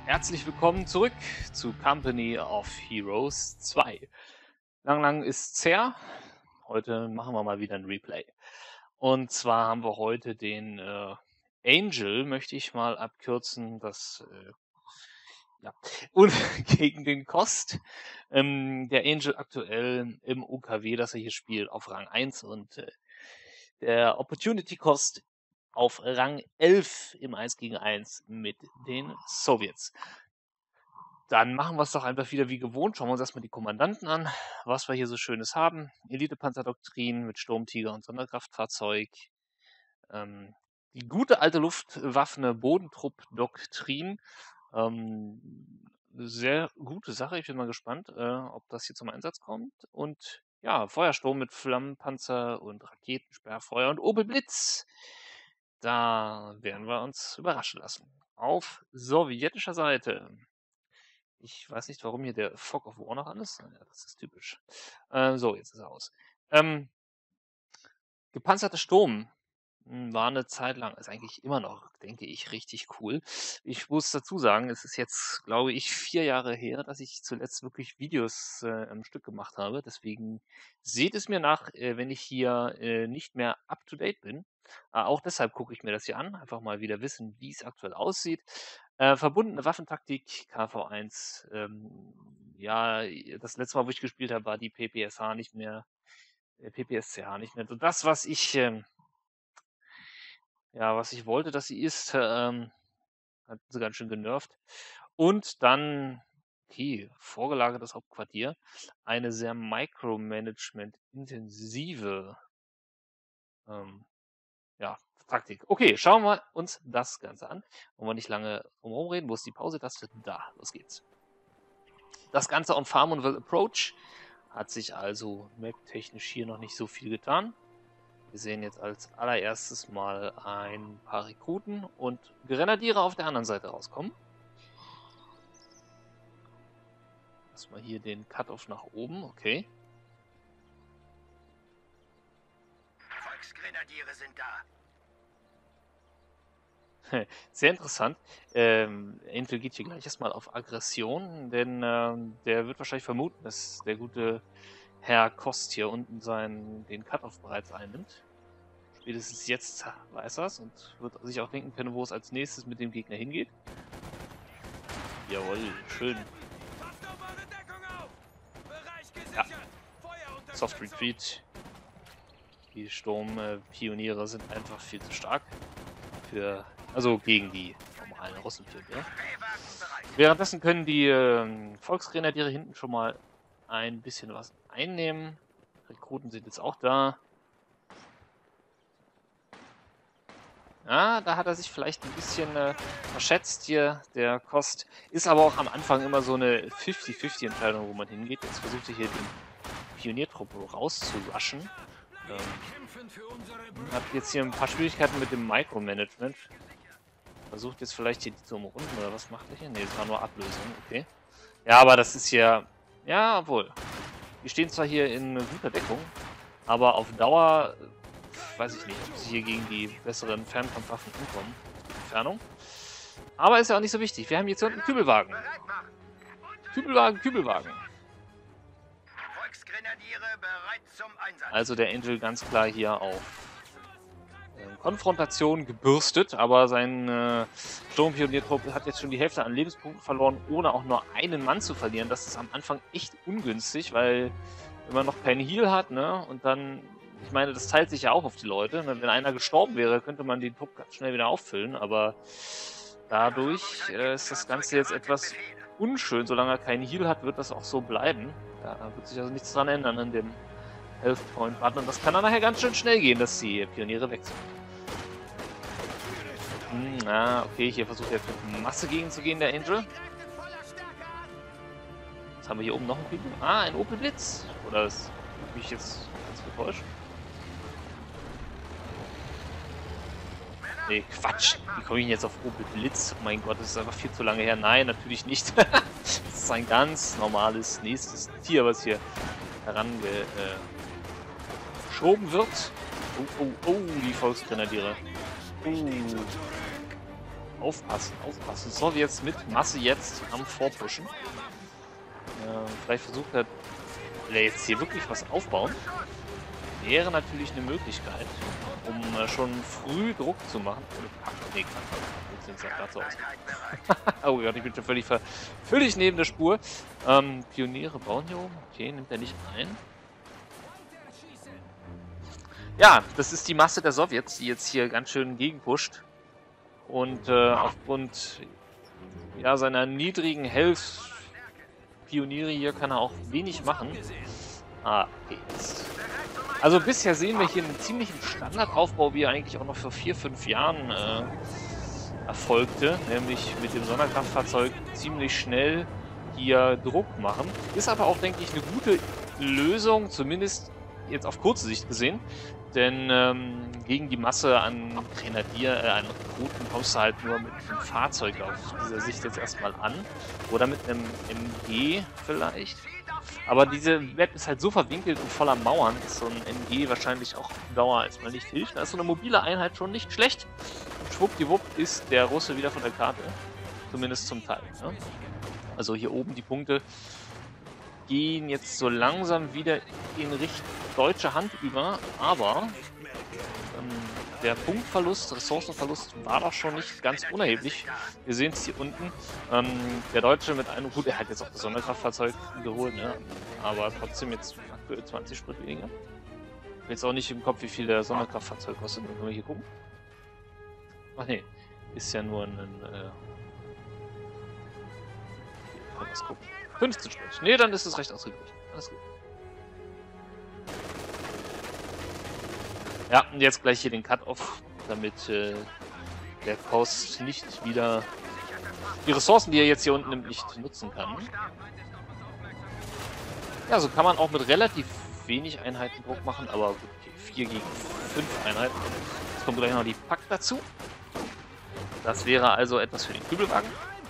Herzlich willkommen zurück zu Company of Heroes 2. Lang ist's her. Heute machen wir mal wieder ein Replay. Und zwar haben wir heute den Angel, möchte ich mal abkürzen, und gegen den Kost. Der Angel aktuell im UKW, das er hier spielt, auf Rang 1 und der Opportunity Cost auf Rang 11 im 1 gegen 1 mit den Sowjets. Dann machen wir es doch einfach wieder wie gewohnt. Schauen wir uns erstmal die Kommandanten an, was wir hier so Schönes haben. Elite-Panzerdoktrin mit Sturmtiger und Sonderkraftfahrzeug. Die gute alte Luftwaffene Bodentrupp-Doktrin. Sehr gute Sache. Ich bin mal gespannt, ob das hier zum Einsatz kommt. Und ja, Feuersturm mit Flammenpanzer und Raketensperrfeuer und Opel-Blitz. Da werden wir uns überraschen lassen. Auf sowjetischer Seite. Ich weiß nicht, warum hier der Fog of War noch an ist. Ja, das ist typisch. So, jetzt ist er aus. Gepanzerter Sturm war eine Zeit lang, ist eigentlich immer noch, denke ich, richtig cool. Ich muss dazu sagen, es ist jetzt, glaube ich, 4 Jahre her, dass ich zuletzt wirklich Videos am Stück gemacht habe. Deswegen seht es mir nach, wenn ich hier nicht mehr up-to-date bin. Auch deshalb gucke ich mir das hier an. Einfach mal wieder wissen, wie es aktuell aussieht. Verbundene Waffentaktik, KV1. Ja, das letzte Mal, wo ich gespielt habe, war die PPSH nicht mehr, PPSCH nicht mehr so das, was ich wollte, dass sie ist. Hat sie ganz schön genervt. Und dann, okay, vorgelagertes Hauptquartier. Eine sehr Micromanagement-intensive Taktik. Okay, schauen wir uns das Ganze an. Wollen wir nicht lange drumherum reden. Wo ist die Pause-Taste? Da, los geht's. Das Ganze on Farm und Will Approach. Hat sich also map-technisch hier noch nicht so viel getan. Wir sehen jetzt als allererstes mal ein paar Rekruten und Grenadiere auf der anderen Seite rauskommen. Erstmal hier den Cut-Off nach oben, okay. Volksgrenadiere sind da. Sehr interessant. Entel geht hier gleich erstmal auf Aggression, denn der wird wahrscheinlich vermuten, dass der gute Herr Kost hier unten den Cut-Off bereits einnimmt. Spätestens jetzt weiß er es und wird sich auch denken können, wo es als nächstes mit dem Gegner hingeht. Jawohl, schön. Ja. Soft Retreat. Die Sturmpioniere sind einfach viel zu stark gegen die normalen Russenpioniere. Währenddessen können die Volksgrenadiere hinten schon mal ein bisschen was einnehmen. Rekruten sind jetzt auch da. Ja, da hat er sich vielleicht ein bisschen verschätzt hier, der Kost. Ist aber auch am Anfang immer so eine 50-50 Entscheidung, wo man hingeht. Jetzt versucht er hier den Pioniertrupp rauszurushen. Hat jetzt hier ein paar Schwierigkeiten mit dem Micromanagement. Versucht jetzt vielleicht hier die zu umrunden, oder was macht er hier? Ne, das war nur Ablösung, okay. Ja, aber das ist hier... Ja, obwohl. Die stehen zwar hier in guter Deckung, aber auf Dauer... weiß ich nicht, ob sie hier gegen die besseren Fernkampfwaffen umkommen. Entfernung. Aber ist ja auch nicht so wichtig. Wir haben jetzt hier unten einen Kübelwagen. Kübelwagen. Volksgrenadiere bereit zum Einsatz. Also der Angel ganz klar hier auf Konfrontation gebürstet, aber sein Sturmpioniertrupp hat jetzt schon die Hälfte an Lebenspunkten verloren, ohne auch nur einen Mann zu verlieren. Das ist am Anfang echt ungünstig, weil wenn man noch keinen Heal hat, ne, und dann... Ich meine, das teilt sich ja auch auf die Leute. Wenn einer gestorben wäre, könnte man den Trupp ganz schnell wieder auffüllen, aber dadurch ist das Ganze jetzt etwas unschön. Solange er keinen Heal hat, wird das auch so bleiben. Da wird sich also nichts dran ändern an dem Health Point Button. Und das kann dann nachher ganz schön schnell gehen, dass die Pioniere weg sind. Okay, hier versucht er mit Masse gegenzugehen, der Angel. Jetzt haben wir hier oben noch einen Ping. Ein Opel Blitz. Oder ist mich jetzt ganz getäuscht? Nee, Quatsch. Wie komme ich jetzt auf Opel Blitz? Oh mein Gott, das ist einfach viel zu lange her. Nein, natürlich nicht. Das ist ein ganz normales nächstes Tier, was hier herangeschoben wird. Oh, die Volksgrenadiere. Aufpassen, aufpassen. Sowjets mit Masse jetzt am Vorpushen. Vielleicht versucht er jetzt hier wirklich was aufbauen. Wäre natürlich eine Möglichkeit, um schon früh Druck zu machen. Nee, jetzt sieht es gerade so aus. Oh Gott, ich bin schon völlig neben der Spur. Pioniere bauen hier oben. Okay, nimmt er nicht ein. Ja, das ist die Masse der Sowjets, die jetzt hier ganz schön gegenpusht. Und aufgrund ja, seiner niedrigen Health Pioniere hier kann er auch wenig machen. Ah, okay, jetzt. Also bisher sehen wir hier einen ziemlichen Standardaufbau, wie er eigentlich auch noch vor 4, 5 Jahren erfolgte. Nämlich mit dem Sonderkraftfahrzeug ziemlich schnell hier Druck machen. Ist aber auch, denke ich, eine gute Lösung, zumindest jetzt auf kurze Sicht gesehen. Denn gegen die Masse an an Rekruten kommst du halt nur mit einem Fahrzeug auf dieser Sicht jetzt erstmal an. Oder mit einem MG vielleicht. Aber diese Map ist halt so verwinkelt und voller Mauern, dass so ein MG wahrscheinlich auch auf Dauer erstmal nicht hilft. Da ist so eine mobile Einheit schon nicht schlecht. Und schwuppdiwupp ist der Russe wieder von der Karte. Zumindest zum Teil. Ne? Also hier oben die Punkte gehen jetzt so langsam wieder in Richtung deutsche Hand über, aber der Punktverlust, Ressourcenverlust war doch schon nicht ganz unerheblich. Wir sehen es hier unten. Der Deutsche mit einem, gut, er hat jetzt auch das Sonderkraftfahrzeug geholt, ne? Aber trotzdem jetzt aktuell 20 Sprit weniger. Ich habe jetzt auch nicht im Kopf, wie viel der Sonderkraftfahrzeug kostet, wenn wir hier gucken. Ach nee, ist ja nur ein was gucken. 15 Sprit. Nee, dann ist es recht ausgeglichen. Alles gut. Ja, und jetzt gleich hier den Cut-Off, damit der Kost nicht wieder die Ressourcen, die er jetzt hier unten nimmt, nicht nutzen kann. Ja, so kann man auch mit relativ wenig Einheiten Druck machen, aber gut, okay, 4 gegen 5 Einheiten. Jetzt kommt gleich noch die Pack dazu. Das wäre also etwas für den Kübelwagen.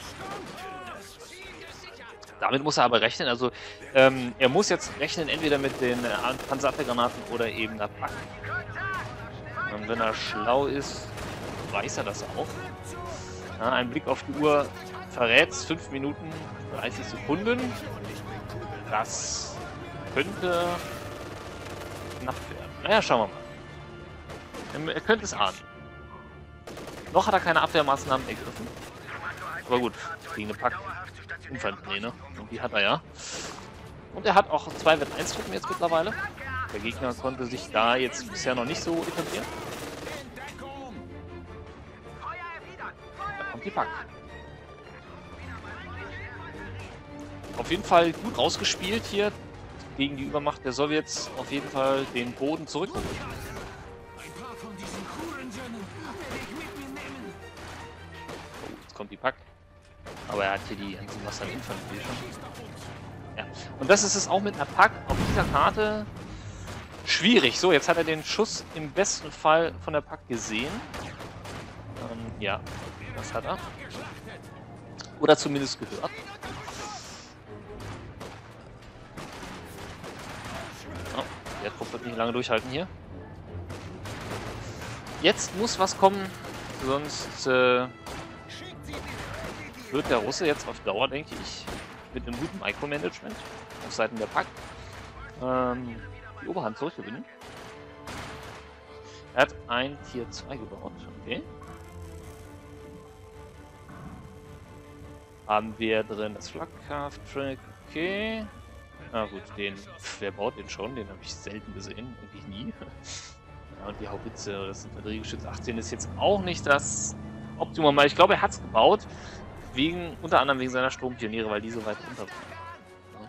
Damit muss er aber rechnen, also er muss jetzt rechnen entweder mit den Panzerabwehrgranaten oder eben der Pack. Und wenn er schlau ist, weiß er das auch. Ja, ein Blick auf die Uhr verrät 5 Minuten 30 Sekunden. Das könnte knapp werden. Naja, schauen wir mal. Er könnte es ahnen. Noch hat er keine Abwehrmaßnahmen ergriffen. Aber gut, gegen eine Pack. Infanterie, ne? Und die hat er ja. Und er hat auch 2 Wett-1-Truppen jetzt mittlerweile. Der Gegner konnte sich da jetzt bisher noch nicht so etablieren. Da kommt die Pack. Auf jeden Fall gut rausgespielt hier. Gegen die Übermacht der Sowjets auf jeden Fall den Boden zurückgeholt. Oh, jetzt kommt die Pack. Aber er hat hier die antimassalen Infanterie schon. Ja. Und das ist es auch mit einer Pack auf dieser Karte schwierig. So, jetzt hat er den Schuss im besten Fall von der Pack gesehen. Ja, das hat er. Oder zumindest gehört. Oh, der Trupp wird nicht lange durchhalten hier. Jetzt muss was kommen, sonst wird der Russe jetzt auf Dauer, denke ich, mit einem guten Micromanagement auf Seiten der Pack die Oberhand zurückgewinnen. Er hat ein Tier 2 gebaut. Okay. Haben wir drin das Flakkrafttrack. Okay. Na gut, wer baut den schon? Den habe ich selten gesehen. Eigentlich nie. Ja, und die Haubitze, das Infanteriegeschütz 18 ist jetzt auch nicht das Optimum. Ich glaube, er hat es gebaut. Unter anderem wegen seiner Strompioniere, weil die so weit runter waren.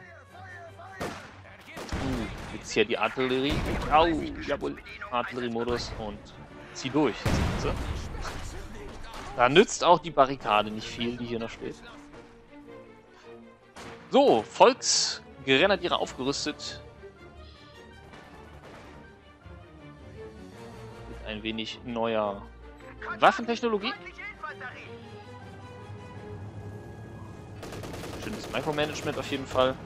Ja. Jetzt hier die Artillerie. Au, jawohl. Artilleriemodus und zieh durch. Da nützt auch die Barrikade nicht viel, die hier noch steht. So, Volksgrenadiere aufgerüstet. Mit ein wenig neuer Waffentechnologie. Schönes Micromanagement auf jeden Fall.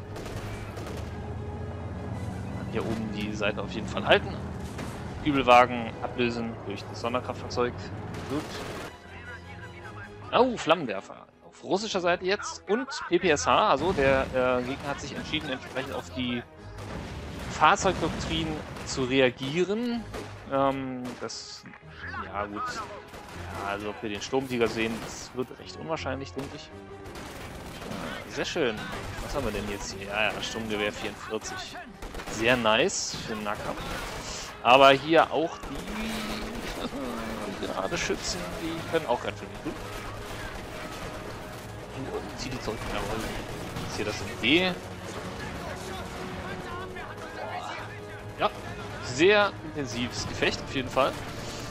Hier oben die Seite auf jeden Fall halten. Kübelwagen ablösen durch das Sonderkraftfahrzeug. Gut. Oh, Flammenwerfer. Auf russischer Seite jetzt. Und PPSH, also der Gegner hat sich entschieden, entsprechend auf die Fahrzeugdoktrin zu reagieren. Das, ja gut. Ja, also ob wir den Sturmtiger sehen, das wird recht unwahrscheinlich, denke ich. Sehr schön. Was haben wir denn jetzt hier? Ja, Sturmgewehr 44. Sehr nice für den Nahkampf. Aber hier auch die gerade Schützen, die können auch ganz schön gut. Zieh die zurück. Jawohl. Jetzt hier das MG. Ja, sehr intensives Gefecht auf jeden Fall.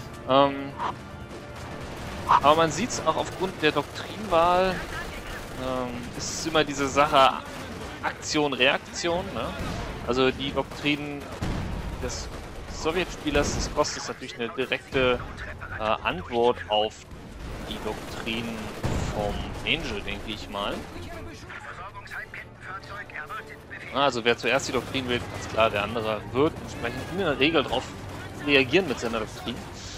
Aber man sieht es auch aufgrund der Doktrinwahl. Ist immer diese Sache Aktion, Reaktion. Ne? Also die Doktrinen des Sowjetspielers, das kostet natürlich eine direkte Antwort auf die Doktrinen vom Angel, denke ich mal. Also wer zuerst die Doktrin wählt, ganz klar, der andere wird entsprechend in der Regel darauf reagieren mit seiner Doktrin.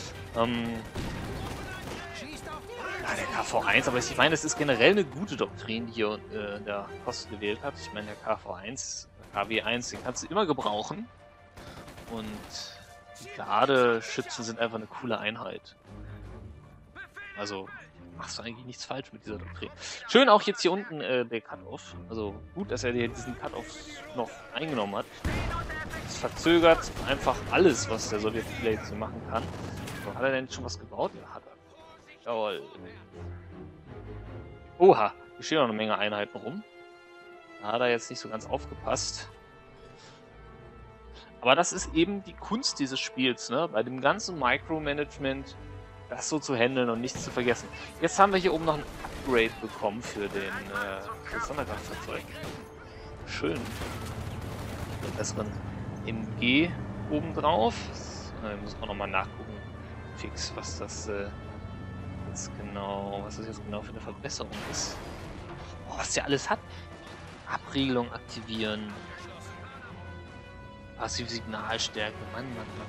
Ja, der KV-1, aber ich meine, es ist generell eine gute Doktrin, die hier der Kost gewählt hat. Ich meine, der KV-1, KW-1, den kannst du immer gebrauchen. Und die Gardeschützen sind einfach eine coole Einheit. Also machst du eigentlich nichts falsch mit dieser Doktrin. Schön auch jetzt hier unten der Cut-Off. Also gut, dass er diesen Cut-Off noch eingenommen hat. Es verzögert einfach alles, was der Sowjetspieler jetzt hier machen kann. So, hat er denn schon was gebaut? Ja, hat er. Jawohl. Oha, hier stehen noch eine Menge Einheiten rum. Da hat er jetzt nicht so ganz aufgepasst. Aber das ist eben die Kunst dieses Spiels, ne? Bei dem ganzen Micromanagement das so zu handeln und nichts zu vergessen. Jetzt haben wir hier oben noch ein Upgrade bekommen für das Sonderkraftfahrzeug. Schön. Den besseren MG obendrauf. Muss man nochmal nachgucken, fix, was das jetzt genau für eine Verbesserung ist. Oh, was der alles hat. Abriegelung aktivieren. Passive Signalstärke. Mann.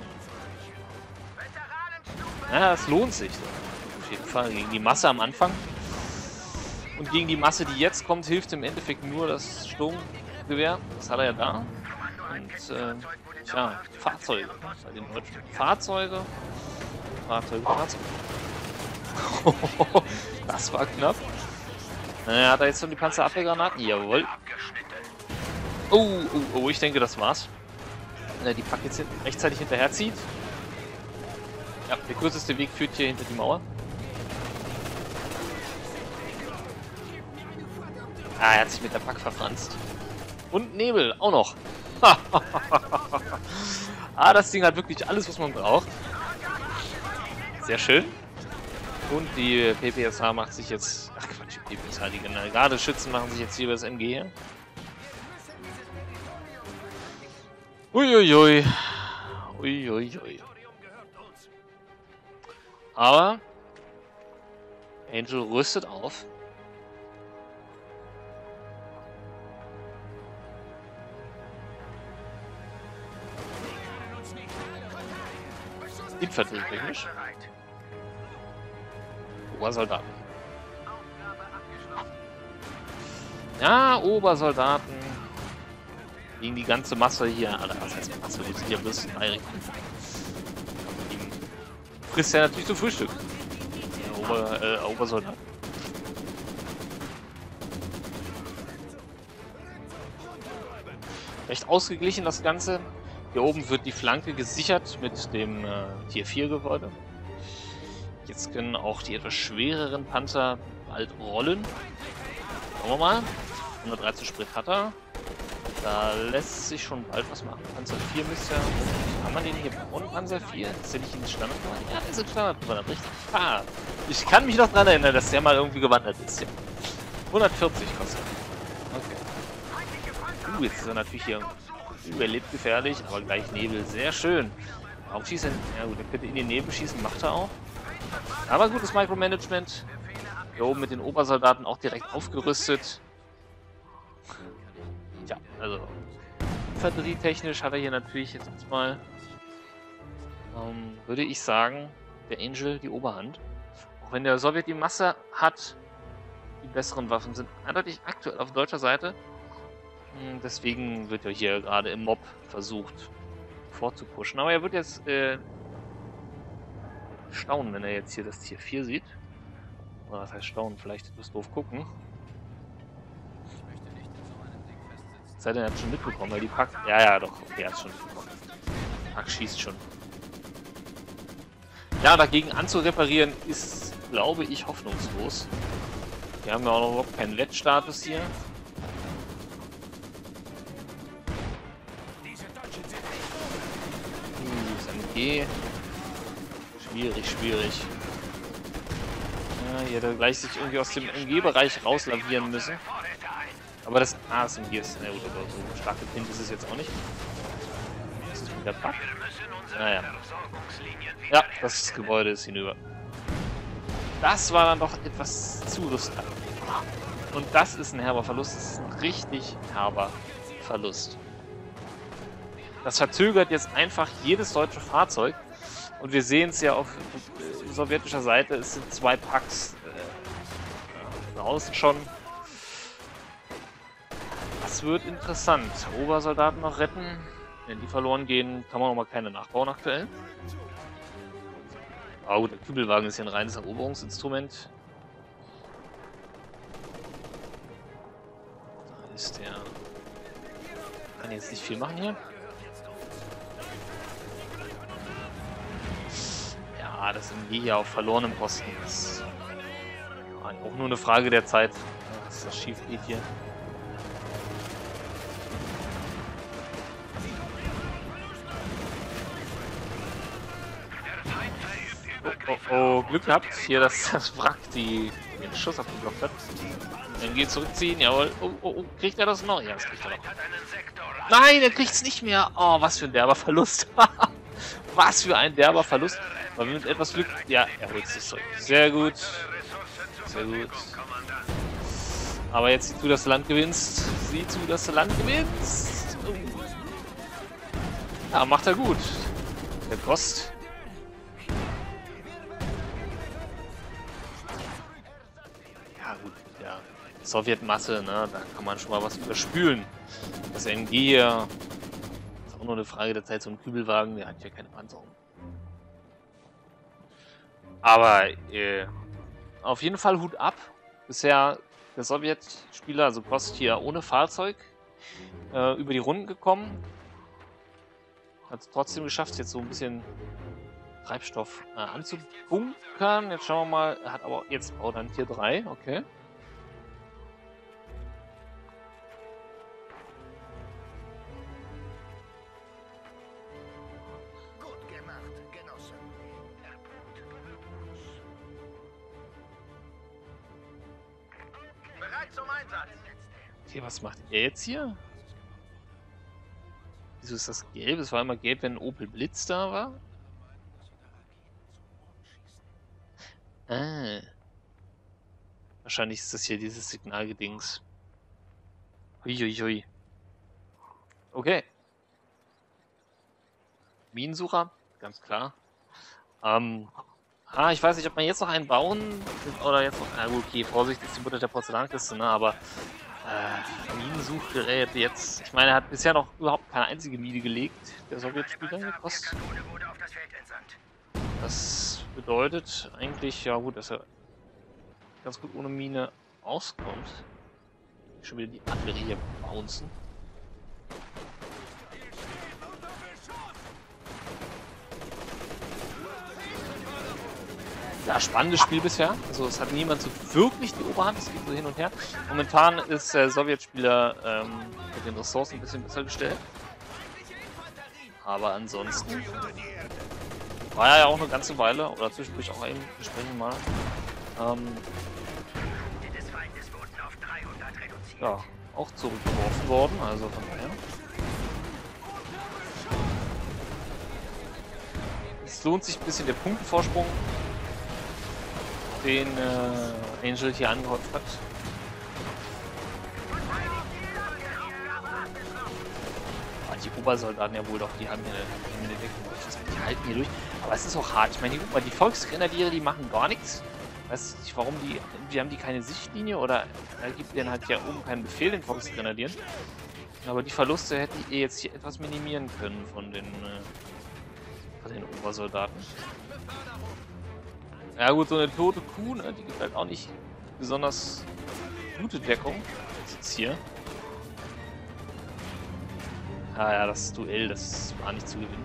Ja, es lohnt sich. Auf jeden Fall. Gegen die Masse am Anfang. Und gegen die Masse, die jetzt kommt, hilft im Endeffekt nur das Sturmgewehr. Das hat er ja da. Und, tja, Fahrzeuge. Bei den Deutschen. Fahrzeuge. Das war knapp. Hat er jetzt schon die Panzerabwehrgranaten? Jawohl. Oh, ich denke, das war's. Wenn er die Pack jetzt rechtzeitig hinterherzieht. Ja, der kürzeste Weg führt hier hinter die Mauer. Er hat sich mit der Pack verfranst. Und Nebel, auch noch. Das Ding hat wirklich alles, was man braucht. Sehr schön. Und die PPSH macht sich jetzt... Ach Quatsch, die PPSH, die Gardeschützen machen sich jetzt hier über das MG her. Uiuiui. Aber Angel rüstet auf. Infanterietechnisch. Obersoldaten. Ja, Obersoldaten. Gegen die ganze Masse hier. Alter, was heißt Masse? Die sind ja bloß frisst ja natürlich zum Frühstück. Obersoldaten. Recht ausgeglichen das Ganze. Hier oben wird die Flanke gesichert mit dem Tier 4 Gebäude. Jetzt können auch die etwas schwereren Panzer bald rollen. Schauen wir mal. 113 Sprit hat er. Da lässt sich schon bald was machen. Panzer 4 müsste ja... Kann man den hier bauen? Panzer 4? Ist der nicht in Standard gewandert? Ja, der ist in Standard gewandert, richtig. Ich kann mich noch daran erinnern, dass der mal irgendwie gewandert ist. Ja. 140 kostet. Okay. Jetzt ist er natürlich hier überlebt gefährlich, aber gleich Nebel. Sehr schön. Warum schießt er? Ja gut, er könnte in den Nebel schießen, macht er auch. Aber gutes Micromanagement. Hier oben mit den Obersoldaten auch direkt aufgerüstet. Tja, also infanterietechnisch hat er hier natürlich jetzt mal, würde ich sagen, der Angel die Oberhand. Auch wenn der Sowjet die Masse hat, die besseren Waffen sind eindeutig aktuell auf deutscher Seite. Deswegen wird ja hier gerade im Mob versucht vorzupushen. Aber er wird jetzt staunen, wenn er jetzt hier das Tier 4 sieht. Oder was heißt staunen? Vielleicht etwas doof gucken. Sei denn, er hat schon mitbekommen, weil die Pack... Ja, doch. Okay, er hat schon mitbekommen. Pack schießt schon. Ja, dagegen anzureparieren ist, glaube ich, hoffnungslos. Wir haben ja auch noch überhaupt keinen Wettstatus hier. SMG. Schwierig. Ja, hier hätte gleich sich irgendwie aus dem MG-Bereich rauslavieren müssen. Aber das SMG ist, na gut, aber so stark gepinnt ist es jetzt auch nicht. Das ist wieder Pack. Naja. Ja, das Gebäude ist hinüber. Das war dann doch etwas zu riskant. Und das ist ein herber Verlust. Das ist ein richtig herber Verlust. Das verzögert jetzt einfach jedes deutsche Fahrzeug. Und wir sehen es ja auf sowjetischer Seite. Es sind 2 Packs draußen schon. Das wird interessant. Obersoldaten noch retten. Wenn die verloren gehen, kann man noch mal keine nachbauen aktuell. Aber gut, der Kübelwagen ist hier ein reines Eroberungsinstrument. Da ist der... Kann jetzt nicht viel machen hier. Ja, das MG hier auf verlorenem Posten ist auch nur eine Frage der Zeit, dass das schief geht hier. Oh, Glück gehabt, hier das Wrack, den Schuss abgeblockt hat. MG zurückziehen, jawohl. Oh, kriegt er das noch? Ja, das kriegt er noch. Nein, er kriegt es nicht mehr. Oh, was für ein derber Verlust. Was für ein derber Verlust. Aber mit etwas Glück, ja, er holt sich zurück. Sehr gut. Sehr gut. Aber jetzt sieh zu, dass du Land gewinnst. Sieh zu, dass du Land gewinnst. Ja, macht er gut. Der Kost. Ja, gut, ja. Sowjetmasse, ne, da kann man schon mal was überspülen. Das MG hier ist auch nur eine Frage der Zeit. So ein Kübelwagen, der hat ja keine Panzerung. Aber auf jeden Fall Hut ab. Bisher der Sowjetspieler, also Kost hier ohne Fahrzeug, über die Runden gekommen. Hat es trotzdem geschafft, jetzt so ein bisschen Treibstoff anzubunkern. Jetzt schauen wir mal. Er hat aber jetzt baut dann Tier 3, okay. Okay, was macht er jetzt hier? Wieso ist das gelb? Es war immer gelb, wenn ein Opel Blitz da war. Ah. Wahrscheinlich ist das hier dieses Signalgedings. Huiuiui. Okay. Minensucher, ganz klar. Ich weiß nicht, ob man jetzt noch einen bauen oder jetzt noch. Na gut, okay, Vorsicht ist die Mutter der Porzellankiste, ne? Aber Minensuchgerät jetzt. Ich meine, er hat bisher noch überhaupt keine einzige Mine gelegt, der Sowjetspieler gekostet. Das bedeutet eigentlich, ja gut, dass er ganz gut ohne Mine auskommt. Schon wieder die Artillerie hier bouncen. Ja, spannendes Spiel bisher. Also es hat niemand so wirklich die Oberhand, es geht so hin und her. Momentan ist der Sowjetspieler mit den Ressourcen ein bisschen besser gestellt. Aber ansonsten war er ja auch eine ganze Weile, oder zwischendurch auch eben, wir sprechen mal. Ja, auch zurückgeworfen worden, also von daher. Es lohnt sich ein bisschen der Punktenvorsprung, den Angel hier angehäuft hat. Die Obersoldaten ja wohl doch, die haben hier eine Deckung. Die halten hier durch. Aber es ist auch hart. Ich meine, guck mal, die Volksgrenadiere, die machen gar nichts. weiß nicht, warum die haben die keine Sichtlinie oder er gibt denen halt ja oben keinen Befehl, den Volksgrenadieren. Aber die Verluste hätte ich jetzt hier etwas minimieren können von den Obersoldaten. Ja gut, so eine tote Kuh, ne, die gibt halt auch nicht besonders gute Deckung. Jetzt hier. Ah ja, das Duell, das war nicht zu gewinnen.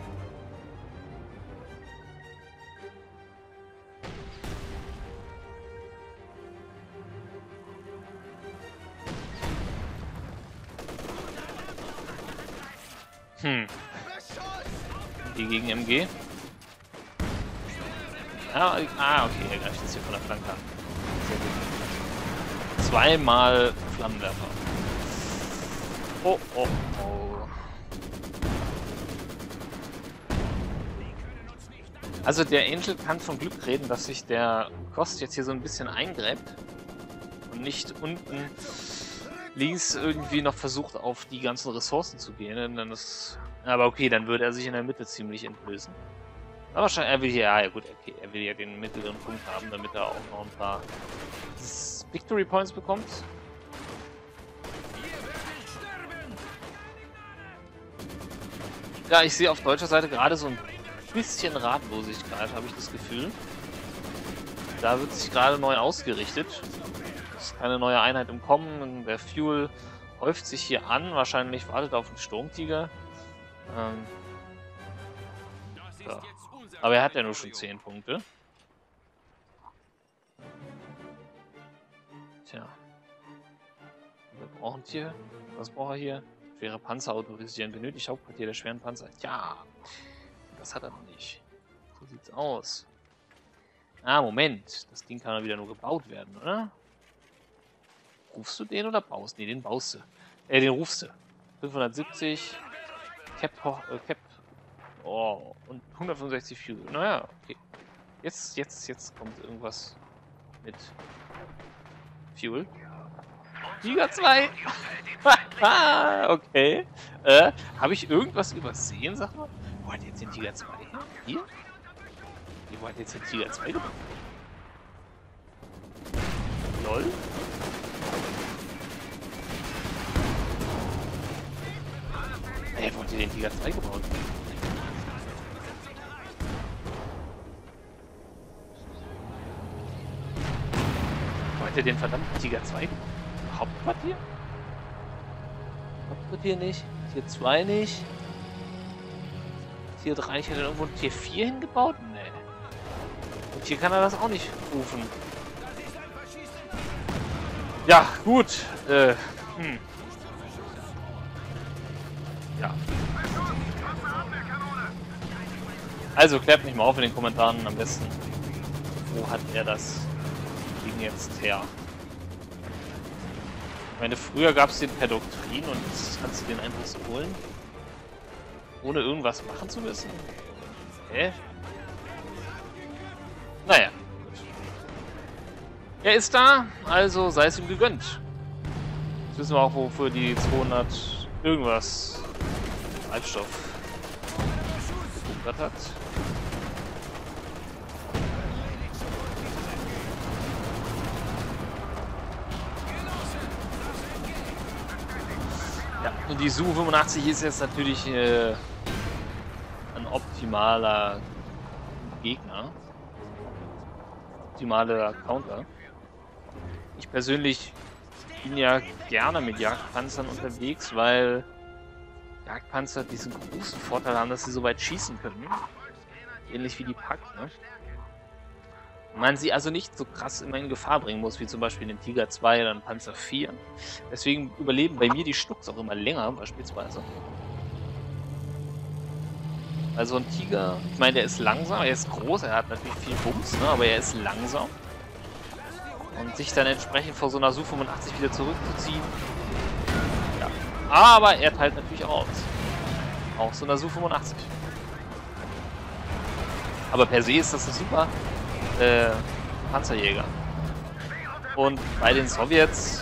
Die gegen MG. Ja, okay, er greift jetzt hier von der Flanke an. Sehr gut. Zweimal Flammenwerfer. Oh, oh, oh. Also der Angel kann von Glück reden, dass sich der Kost jetzt hier so ein bisschen eingräbt und nicht unten links irgendwie noch versucht, auf die ganzen Ressourcen zu gehen. Dann ist, aber okay, dann würde er sich in der Mitte ziemlich entlösen. Aber wahrscheinlich, er will hier, ja gut, okay, er will ja den mittleren Punkt haben, damit er auch noch ein paar Victory Points bekommt. Ja, ich sehe auf deutscher Seite gerade so ein bisschen Ratlosigkeit, habe ich das Gefühl. Da wird sich gerade neu ausgerichtet. Es ist keine neue Einheit im Kommen. Der Fuel häuft sich hier an. Wahrscheinlich wartet er auf den Sturmtiger. So. Aber er hat ja nur schon 10 Punkte. Tja. Wir brauchen hier. Was braucht er hier? Schwere Panzer autorisieren. Benötigt Hauptquartier der schweren Panzer. Ja. Das hat er noch nicht. So sieht's aus. Ah, Moment. Das Ding kann ja wieder nur gebaut werden, oder? Rufst du den oder baust? Nee, den baust du. Den rufst du. 570. Cap. Oh, und 165 Fuel. Naja, okay. Jetzt kommt irgendwas mit Fuel. Tiger 2! Okay. Habe ich irgendwas übersehen, sag mal? Wo hat jetzt den Tiger 2 her? Hier? Nee, wo hat jetzt den Tiger 2 gemacht? Lol. Wo hat ihr den Tiger 2 gebaut? Wo hat ihr den verdammten Tiger 2 gebaut? Hauptquartier? Hauptquartier nicht. Tier 2 nicht. Tier 3, ich hätte irgendwo ein Tier 4 hingebaut? Nee. Und hier kann er das auch nicht rufen. Ja, gut. Ja. Also klärt mich mal auf in den Kommentaren am besten. Wo hat er das Ding jetzt her? Ich meine, früher gab es den per Doktrin und jetzt kannst du den einfach so holen. Ohne irgendwas machen zu müssen. Hä? Naja. Er ist da, also sei es ihm gegönnt. Jetzt wissen wir auch, wofür die 200 irgendwas Treibstoff gebunkert hat. Ja, und die Su-85 ist jetzt natürlich ein optimaler Gegner. Optimaler Counter. Ich persönlich bin ja gerne mit Jagdpanzern unterwegs, weil Jagdpanzer diesen großen Vorteil haben, dass sie so weit schießen können. Ähnlich wie die Pack, ne? Man sie also nicht so krass immer in Gefahr bringen muss, wie zum Beispiel den Tiger 2 oder den Panzer 4. Deswegen überleben bei mir die Stucks auch immer länger, beispielsweise. Also ein Tiger, ich meine, der ist langsam, er ist groß, er hat natürlich viel Bums, ne, aber er ist langsam. Und sich dann entsprechend vor so einer Su-85 wieder zurückzuziehen. Ja. Aber er teilt natürlich aus. Auch so einer Su-85. Aber per se ist das ein super Panzerjäger. Und bei den Sowjets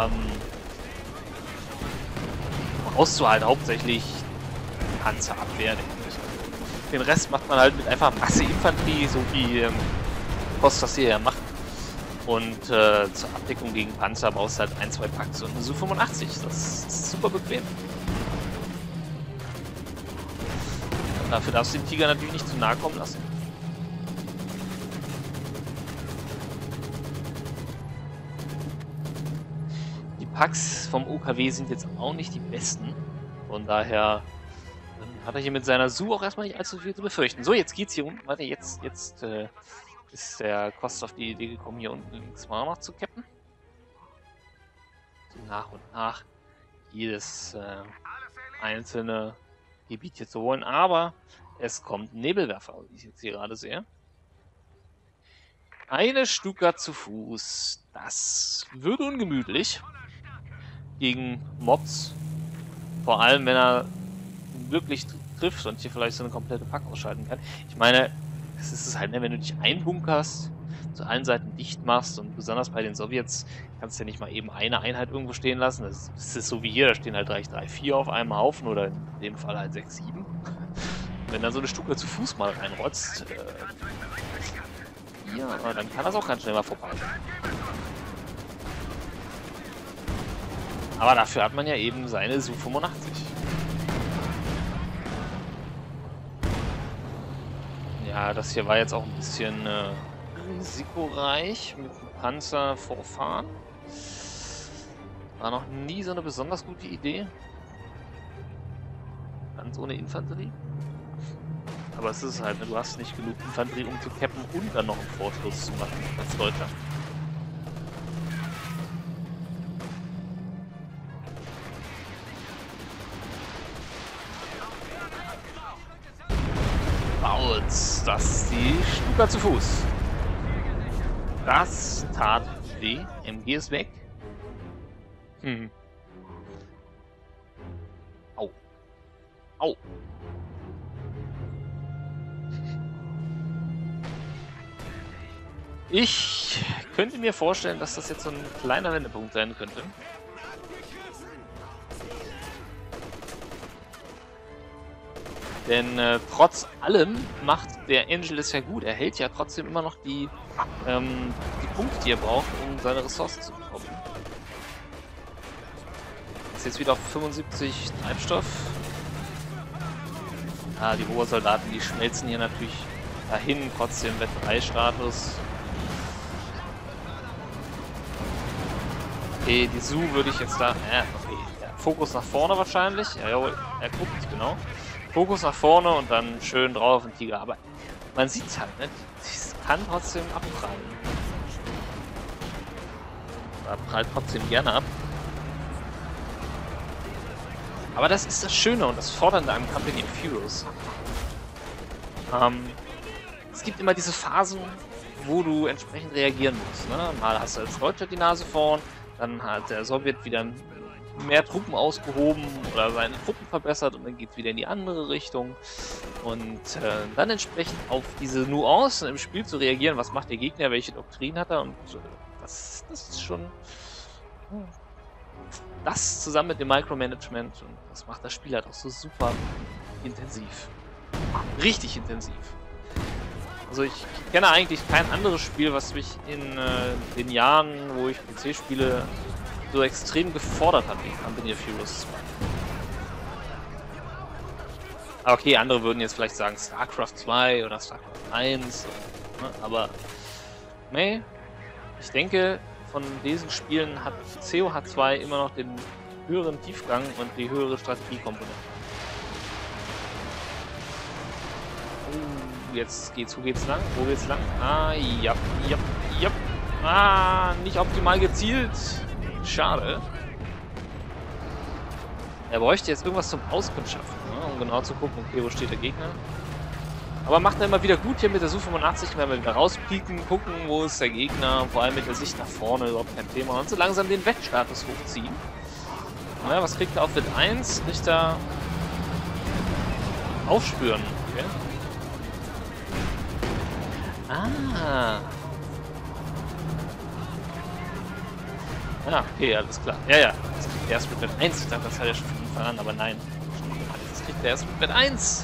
brauchst du halt hauptsächlich Panzerabwehr. Den Rest macht man halt mit einfach Masseinfanterie, so wie Post das hier ja macht. Und zur Abdeckung gegen Panzer baust du halt 1, 2 Packs und eine Su-85. Das ist super bequem. Und dafür darfst du den Tiger natürlich nicht zu nahe kommen lassen. Die Packs vom OKW sind jetzt auch nicht die besten. Von daher hat er hier mit seiner Su auch erstmal nicht allzu viel zu befürchten. So, jetzt geht's hier unten weiter. Jetzt ist der Kost auf die Idee gekommen, hier unten links mal noch zu cappen. So nach und nach jedes einzelne Gebiet hier zu holen. Aber es kommt ein Nebelwerfer, wie ich jetzt hier gerade sehe. Eine Stuka zu Fuß. Das wird ungemütlich gegen Mobs. Vor allem, wenn er wirklich trifft und hier vielleicht so eine komplette Pack ausschalten kann. Ich meine, es ist es halt, ne, wenn du dich einbunkerst, zu allen Seiten dicht machst und besonders bei den Sowjets kannst du ja nicht mal eben eine Einheit irgendwo stehen lassen. Das ist so wie hier, da stehen halt gleich 3, 4 auf einem Haufen oder in dem Fall halt 6, 7. Wenn dann so eine Stuka zu Fuß mal reinrotzt, ja, dann kann das auch ganz schnell mal vorbei sein. Aber dafür hat man ja eben seine Su-85. Ja, das hier war jetzt auch ein bisschen risikoreich mit dem Panzer vorfahren. War noch nie so eine besonders gute Idee. Ganz ohne Infanterie. Aber es ist halt, du hast nicht genug Infanterie, um zu cappen und dann noch einen Vorstoß zu machen als Deutscher. Das ist die Stuka zu Fuß. Das tat weh. MG ist weg. Au. Au. Ich könnte mir vorstellen, dass das jetzt so ein kleiner Wendepunkt sein könnte. Denn trotz allem macht der Angel es ja gut. Er hält ja trotzdem immer noch die Punkte, die er braucht, um seine Ressourcen zu bekommen. Ist jetzt wieder auf 75 Treibstoff. Ah, die Obersoldaten, die schmelzen hier natürlich dahin, trotzdem Wett 3-Status. Okay, die Su würde ich jetzt da... okay. Ja, Fokus nach vorne wahrscheinlich. Ja, jawohl, er guckt, genau. Fokus nach vorne und dann schön drauf ein Tiger. Aber man sieht es halt, ne? Es kann trotzdem abprallen. Da prallt trotzdem gerne ab. Aber das ist das Schöne und das Fordernde an Company of Heroes. Es gibt immer diese Phasen, wo du entsprechend reagieren musst. Ne? Mal hast du als Deutscher die Nase vorn, dann hat der Sowjet wieder mehr Truppen ausgehoben oder seine Truppen verbessert und dann geht es wieder in die andere Richtung. Und dann entsprechend auf diese Nuancen im Spiel zu reagieren, was macht der Gegner, welche Doktrin hat er und das ist schon... Das zusammen mit dem Micromanagement und das macht das Spiel halt auch so super intensiv. Richtig intensiv. Also ich kenne eigentlich kein anderes Spiel, was mich in den Jahren, wo ich PC spiele, so extrem gefordert hat wie Company of Heroes 2. Aber okay, andere würden jetzt vielleicht sagen StarCraft 2 oder StarCraft 1, ne? Aber nee, ich denke, von diesen Spielen hat COH2 immer noch den höheren Tiefgang und die höhere Strategiekomponente. Jetzt geht's, wo geht's lang? Wo geht's lang? Ah, ja. Ah, nicht optimal gezielt. Schade. Er bräuchte jetzt irgendwas zum Auskundschaften, ne? Um genau zu gucken, okay, wo steht der Gegner. Aber macht er immer wieder gut hier mit der Su-85, wenn wir wieder rauspieken, gucken, wo ist der Gegner, vor allem mit der Sicht nach vorne, überhaupt kein Thema. Und so langsam den Wettstatus hochziehen. Naja, was kriegt er auf Wett 1? Kriegt er Aufspüren, okay. Ah. Ja, okay, alles klar. Ja, das kriegt er erst mit Wett 1. Ich dachte, das hat er schon von Anfang an, aber nein. Das kriegt er erst mit Wett 1.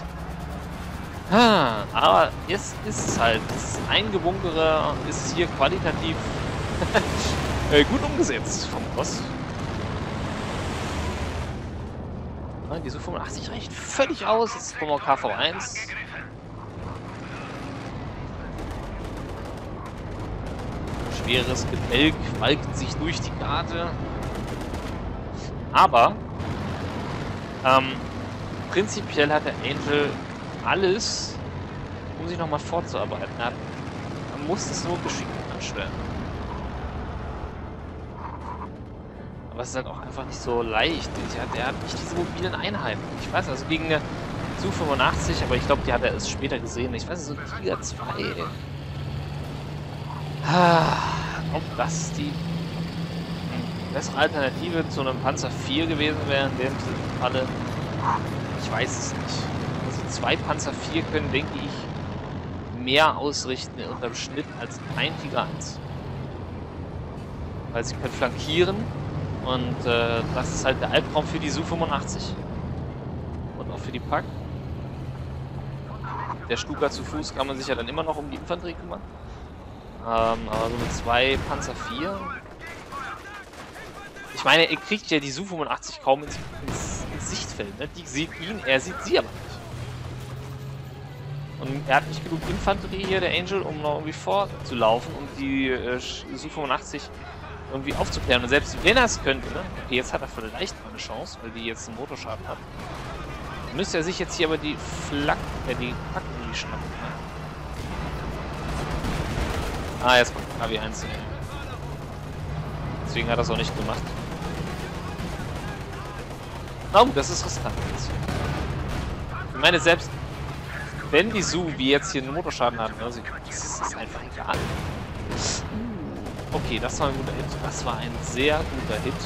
Aber jetzt ist es halt, das Eingebunkere ist hier qualitativ Gut umgesetzt vom Boss. Die Su-85 reicht völlig aus. Jetzt kommen wir KV-1. Schweres Gebälk walkt sich durch die Karte. Aber prinzipiell hat der Angel alles, um sich nochmal vorzuarbeiten. Man muss es nur geschickt anstellen. Aber es ist halt auch einfach nicht so leicht. Er hat nicht diese mobilen Einheiten. Ich weiß, also gegen eine Su-85, aber ich glaube, die hat er erst später gesehen. Ich weiß, so ein Tiger 2. Ob das die bessere Alternative zu einem Panzer 4 gewesen wäre in dem Falle, ich weiß es nicht. Also 2 Panzer 4 können, denke ich, mehr ausrichten unterm Schnitt als ein Tiger 1. Weil sie können flankieren und das ist halt der Albtraum für die Su-85. Und auch für die Pack. Der Stuka zu Fuß kann man sich ja dann immer noch um die Infanterie kümmern. Aber so mit 2 Panzer 4. Ich meine, er kriegt ja die Su-85 kaum ins Sichtfeld. Ne? Die sieht ihn, er sieht sie aber nicht. Und er hat nicht genug Infanterie hier, der Angel, um noch irgendwie vorzulaufen und die Su-85 irgendwie aufzuklären. Und selbst wenn er es könnte, ne? Okay, jetzt hat er vielleicht mal eine Chance, weil die jetzt einen Motorschaden hat. Müsste er sich jetzt hier aber die die Packen schnappen. Ne? Ah, jetzt kommt KW-1 hin. Deswegen hat er es auch nicht gemacht. Oh, das ist riskant. Ich meine, selbst wenn die Su, wie jetzt hier einen Motorschaden hat, ne, das ist einfach egal. Okay, das war ein guter Hit. Das war ein sehr guter Hit.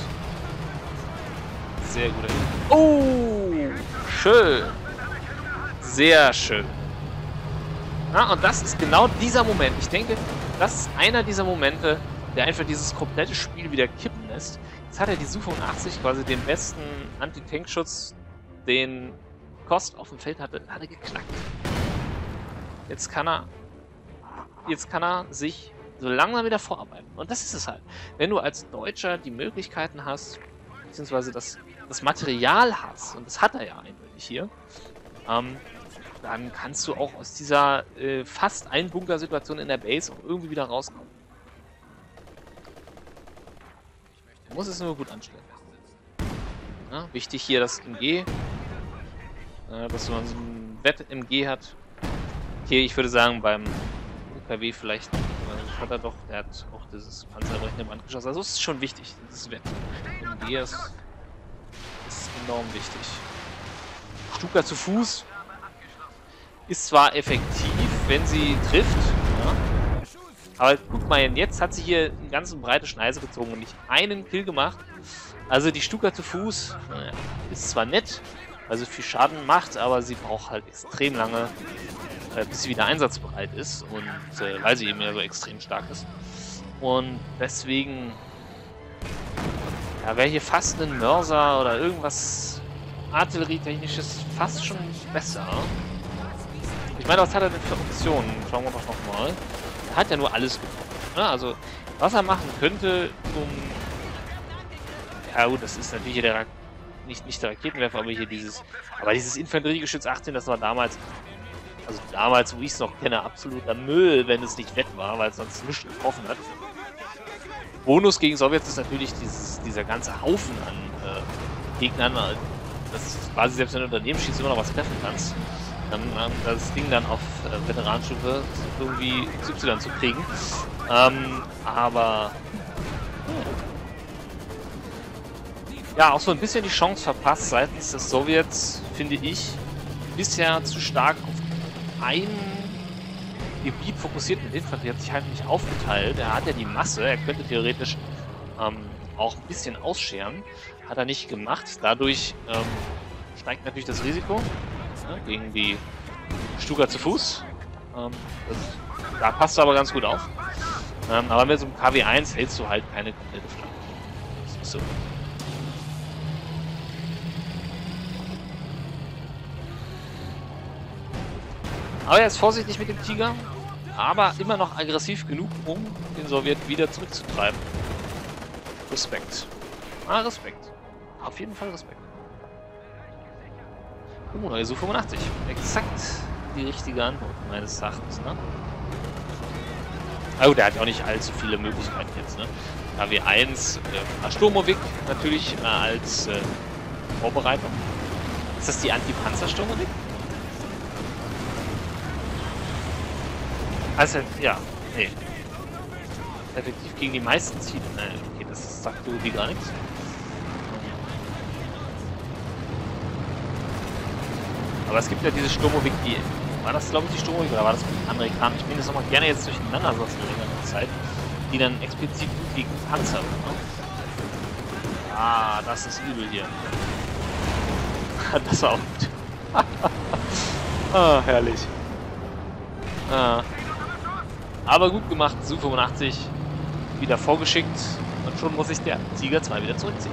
Sehr guter Hit. Oh, schön. Sehr schön. Ja, und das ist genau dieser Moment. Ich denke, das ist einer dieser Momente, der einfach dieses komplette Spiel wieder kippen lässt. Jetzt hat er die Su-85 quasi den besten Anti-Tank-Schutz, den Kost auf dem Feld hatte geknackt. Jetzt kann er sich so langsam wieder vorarbeiten. Und das ist es halt. Wenn du als Deutscher die Möglichkeiten hast, beziehungsweise das Material hast, und das hat er ja eindeutig hier, dann kannst du auch aus dieser fast Einbunker-Situation in der Base auch irgendwie wieder rauskommen. Du musst es nur gut anstellen. Ja, wichtig hier das MG, dass man so ein Wett-MG hat. Okay, ich würde sagen, beim UKW vielleicht hat er doch, der hat auch dieses panzerbrechende Band geschossen. Also es ist schon wichtig, dieses Wett. MG ist enorm wichtig. Stuka zu Fuß ist zwar effektiv, wenn sie trifft, ja, aber guck mal, jetzt hat sie hier eine ganz breite Schneise gezogen und nicht einen Kill gemacht. Also die Stuka zu Fuß ist zwar nett, also viel Schaden macht, aber sie braucht halt extrem lange, bis sie wieder einsatzbereit ist und weil sie eben ja so extrem stark ist. Und deswegen ja, wäre hier fast ein Mörser oder irgendwas Artillerietechnisches fast schon besser. Ich meine, was hat er denn für Optionen? Schauen wir doch nochmal. Er hat ja nur alles gebraucht. Ne? Also, was er machen könnte, ja gut, das ist natürlich hier nicht der Raketenwerfer, aber hier dieses Infanteriegeschütz 18, das war damals, also damals, wo ich es noch kenne, absoluter Müll, wenn es nicht wett war, weil es sonst nichts getroffen hat. Bonus gegen Sowjets ist natürlich dieser ganze Haufen an Gegnern, das ist quasi, selbst wenn du daneben schießt, immer noch was treffen kannst. Dann das Ding dann auf Veteranenstufe irgendwie XY zu kriegen. Aber ja, auch so ein bisschen die Chance verpasst seitens des Sowjets, finde ich, bisher zu stark auf ein Gebiet fokussiert mit Infanterie, hat sich halt nicht aufgeteilt. Er hat ja die Masse, er könnte theoretisch auch ein bisschen ausscheren, hat er nicht gemacht. Dadurch steigt natürlich das Risiko gegen die Stuka zu Fuß. Da passt du aber ganz gut auf. Aber mit so einem KW-1 hältst du halt keine komplette Flanke. Das ist so. Aber er ist vorsichtig mit dem Tiger, aber immer noch aggressiv genug, um den Sowjet wieder zurückzutreiben. Respekt. Ah, Respekt. Auf jeden Fall Respekt. Oh, neue Su-85. Exakt die richtige Antwort meines Erachtens, ne? Oh, der hat ja auch nicht allzu viele Möglichkeiten jetzt, ne? KW-1, Sturmovik natürlich als Vorbereitung. Ist das die Anti-Panzer-Sturmovik? Also, ja, nee. Effektiv gegen die meisten Ziele. Okay, das sagt so wie gar nichts. Aber es gibt ja diese Sturmovik, die... War das, glaube ich, die Sturmovik oder war das Amerikaner? Ich nehme das nochmal gerne jetzt durcheinander, sonst eine längere Zeit. Die dann explizit gut gegen Panzer. Ne? Ah, das ist übel hier. Das war auch gut. Ah, herrlich. Ah. Aber gut gemacht, Su-85 wieder vorgeschickt und schon muss sich der Tiger 2 wieder zurückziehen.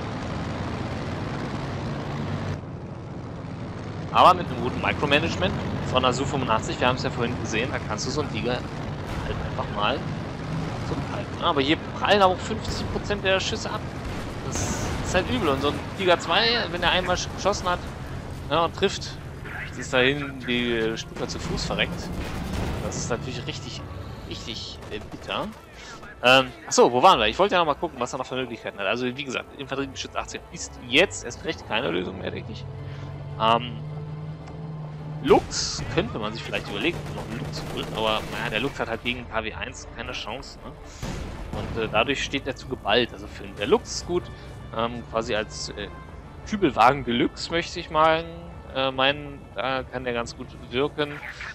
Aber mit einem guten Micromanagement von der Su-85, wir haben es ja vorhin gesehen, da kannst du so einen Tiger halt einfach mal zurückhalten. Aber hier prallen auch 50% der Schüsse ab. Das ist halt übel. Und so ein Tiger 2, wenn er einmal geschossen hat, ja, und trifft, ist dahin die Stuka zu Fuß verreckt. Das ist natürlich richtig bitter. Achso, wo waren wir? Ich wollte ja noch mal gucken, was er noch für Möglichkeiten hat. Also wie gesagt, Infanteriegeschütz 18 ist jetzt erst recht keine Lösung mehr, denke ich. Lux könnte man sich vielleicht überlegen, noch einen Lux zu holen, aber naja, der Lux hat halt gegen KW-1 keine Chance. Ne? Und dadurch steht er zu geballt. Also für der Lux ist gut, quasi als Kübelwagen Deluxe möchte ich mal meinen, da kann der ganz gut wirken.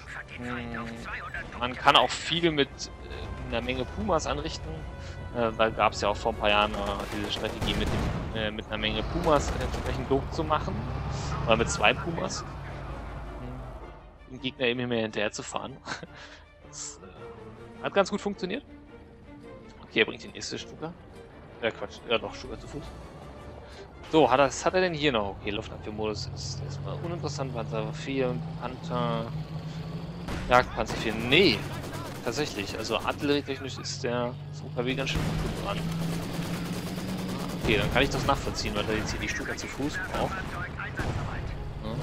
Man kann auch viel mit einer Menge Pumas anrichten. Da gab es ja auch vor ein paar Jahren diese Strategie mit einer Menge Pumas entsprechend Druck zu machen. Oder mit 2 Pumas. Den Gegner immer mehr hinterher zu fahren. Das hat ganz gut funktioniert. Okay, er bringt die nächste Stuka. Quatsch, ja doch, Stuka zu Fuß. So, was hat er denn hier noch? Okay, Luftabwehrmodus ist erstmal uninteressant. Panzer 4, Panther, Jagdpanzer 4. Nee, tatsächlich. Also artillerietechnisch ist der UKW ganz schön gut dran. Okay, dann kann ich das nachvollziehen, weil er jetzt hier die Stuka zu Fuß braucht. Ja.